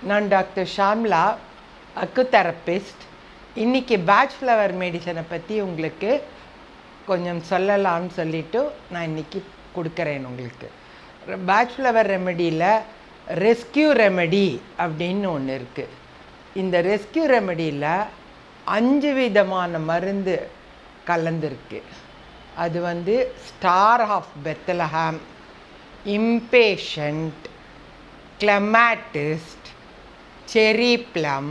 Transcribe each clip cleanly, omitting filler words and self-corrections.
நான் doctor Shamla, acutherapist. இன்றைக்கி Bach flower மெடிசனை பற்றி உங்களுக்கு கொஞ்சம் சொல்லலான்னு சொல்லிவிட்டு நான் இன்றைக்கி கொடுக்குறேன் உங்களுக்கு. பேட்ச் ஃப்ளவர் ரெமெடியில் ரெஸ்கியூ ரெமெடி அப்படின்னு ஒன்று இருக்குது. இந்த ரெஸ்கியூ ரெமெடியில் 5 விதமான மருந்து கலந்துருக்கு. அது star of Bethlehem, impatiens, clematis, cherry plum,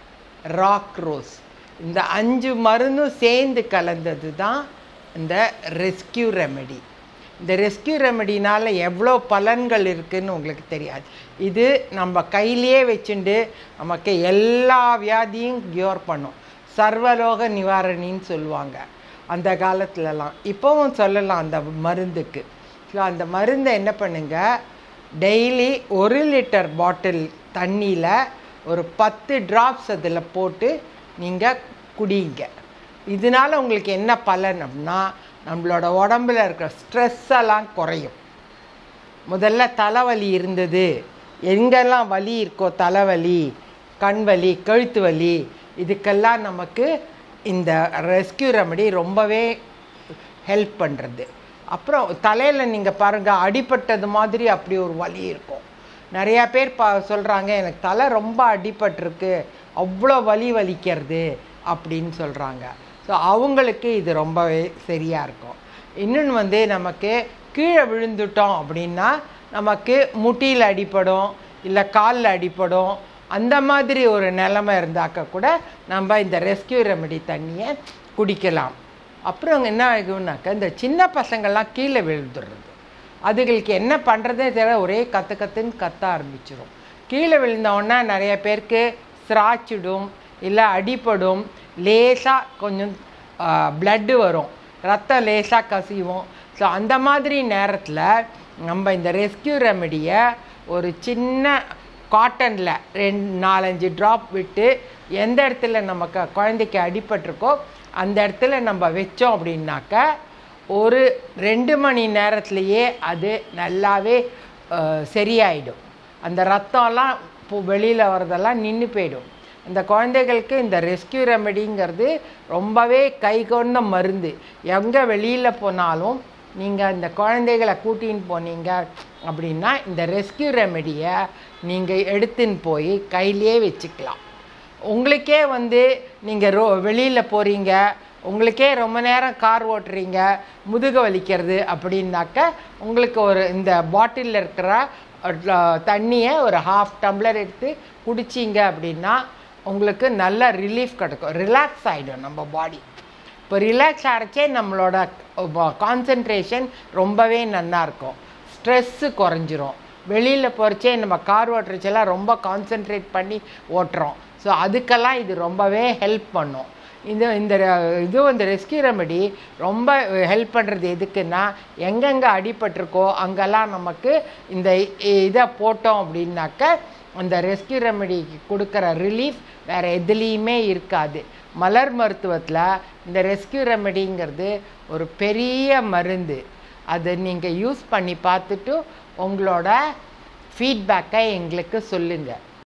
rock rose. இந்த 5 மருந்தும் சேர்ந்து கலந்தது தான் இந்த ரெஸ்கியூ ரெமெடி. இந்த ரெஸ்கியூ ரெமெடினால் எவ்வளோ பலன்கள் இருக்குதுன்னு உங்களுக்கு தெரியாது. இது நம்ம கையிலே வச்சுட்டு நமக்கு எல்லா வியாதியும் க்யூர் பண்ணும். சர்வலோக நிவாரணின்னு சொல்லுவாங்க அந்த காலத்துலலாம். இப்போவும் சொல்லலாம் அந்த மருந்துக்கு. ஸோ அந்த மருந்தை என்ன பண்ணுங்க, டெய்லி 1 லிட்டர் பாட்டில் தண்ணியில் ஒரு 10 ட்ராப்ஸ் அதில் போட்டு நீங்கள் குடிங்க. இதனால் உங்களுக்கு என்ன பலன் அப்படின்னா, நம்மளோட உடம்புல இருக்கிற ஸ்ட்ரெஸ் எல்லாம் குறையும். முதல்ல தலைவலி இருந்தது, எங்கெல்லாம் வலி இருக்கோ, தலைவலி, கண் வலி, கழுத்து வலி, இதுக்கெல்லாம் நமக்கு இந்த ரெஸ்கியூ ரெமெடி ரொம்பவே ஹெல்ப் பண்ணுறது. அப்புறம் தலையில் நீங்கள் பாருங்கள், அடிபட்டது மாதிரி அப்படி ஒரு வலி இருக்கும். நிறையா பேர் சொல்கிறாங்க, எனக்கு தலை ரொம்ப அடிபட்டிருக்கு, அவ்வளோ வலிக்கிறது அப்படின்னு சொல்கிறாங்க. ஸோ அவங்களுக்கு இது ரொம்பவே சரியாக இருக்கும். இன்னொன்று நமக்கு கீழே விழுந்துட்டோம் அப்படின்னா நமக்கு முட்டியில் அடிப்படும், இல்லை காலில் அடிப்படும். அந்த மாதிரி ஒரு நிலைமை இருந்தாக்க கூட நம்ம இந்த ரெஸ்கியூ ரெமெடி தண்ணியை குடிக்கலாம். அப்புறம் என்ன ஆகும்னாக்கா, இந்த சின்ன பசங்கள்லாம் கீழே விழுந்துடுறது. அதுகளுக்கு என்ன பண்ணுறதே தெரியல, ஒரே கற்றுன்னு கத்த ஆரம்பிச்சிடும். கீழே விழுந்தோன்னா நிறைய பேருக்கு ஸ்ராச்சிடும், இல்லை அடிப்படும், லேசாக கொஞ்சம் ப்ளட்டு வரும், ரத்தம் லேசாக கசிவும். ஸோ அந்த மாதிரி நேரத்தில் நம்ம இந்த ரெஸ்கியூ ரெமெடியை ஒரு சின்ன காட்டனில் 4-5 ட்ராப் விட்டு எந்த இடத்துல நமக்கு குழந்தைக்கு அடிபட்டிருக்கோ அந்த இடத்துல நம்ம வச்சோம் அப்படின்னாக்க ஒரு 2 மணி நேரத்துலையே அது நல்லாவே சரியாயிடும். அந்த ரத்தம்லாம் வெளியில் வரதெல்லாம் நின்று போயிடும். இந்த குழந்தைகளுக்கு இந்த ரெஸ்கியூ ரெமெடிங்கிறது ரொம்பவே கைகொண்ட மருந்து. எங்கே வெளியில் போனாலும் நீங்கள் இந்த குழந்தைகளை கூட்டின்னு போனீங்க அப்படின்னா இந்த ரெஸ்கியூ ரெமெடியை நீங்கள் எடுத்துன்னு போய் கையிலே வச்சுக்கலாம். உங்களுக்கே நீங்கள் வெளியில் போகிறீங்க, உங்களுக்கே ரொம்ப நேரம் கார் ஓட்டுறீங்க, முதுகு வலிக்கிறது அப்படின்னாக்க உங்களுக்கு ஒரு இந்த பாட்டிலில் இருக்கிற தண்ணியை ஒரு 1/2 டம்ளர் எடுத்து குடிச்சிங்க அப்படின்னா உங்களுக்கு நல்ல ரிலீஃப் கிடைக்கும். ரிலாக்ஸ் ஆகிடும் நம்ம பாடி. இப்போ ரிலாக்ஸ் ஆகிடுச்சே நம்மளோட கான்சன்ட்ரேஷன் ரொம்பவே நல்லாயிருக்கும், ஸ்ட்ரெஸ்ஸு குறைஞ்சிரும். வெளியில் போகிறச்சே நம்ம கார் ஓட்டுறச்செல்லாம் ரொம்ப கான்சென்ட்ரேட் பண்ணி ஓட்டுறோம். ஸோ அதுக்கெல்லாம் இது ரொம்பவே ஹெல்ப் பண்ணும். இந்த ரெஸ்கியூ ரெமெடி ரொம்ப ஹெல்ப் பண்ணுறது எதுக்குன்னா, எங்கெங்கே அடிபட்டிருக்கோ அங்கெல்லாம் நமக்கு இந்த இதை போட்டோம் அப்படின்னாக்க அந்த ரெஸ்கியூ ரெமெடிக்கு கொடுக்குற ரிலீஃப் வேறு எதுலேயுமே இருக்காது. மலர் மருத்துவத்தில் இந்த ரெஸ்கியூ ரெமெடிங்கிறது ஒரு பெரிய மருந்து. அதை நீங்கள் யூஸ் பண்ணி பார்த்துட்டு உங்களோட ஃபீட்பேக்கை எங்களுக்கு சொல்லுங்கள்.